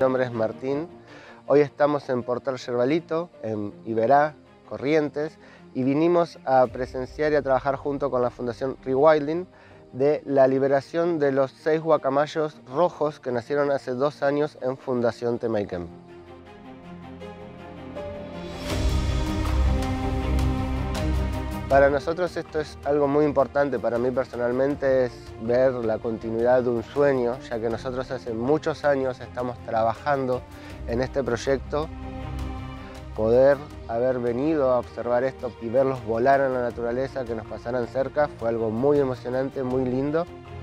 nombre es Martín. Hoy estamos en Portal Yerbalito, en Iberá, Corrientes, y vinimos a presenciar y a trabajar junto con la Fundación Rewilding de la liberación de los 6 guacamayos rojos que nacieron hace 2 años en Fundación Temayquén. Para nosotros esto es algo muy importante, para mí personalmente es ver la continuidad de un sueño, ya que nosotros hace muchos años estamos trabajando en este proyecto. Poder haber venido a observar esto y verlos volar en la naturaleza, que nos pasaran cerca, fue algo muy emocionante, muy lindo.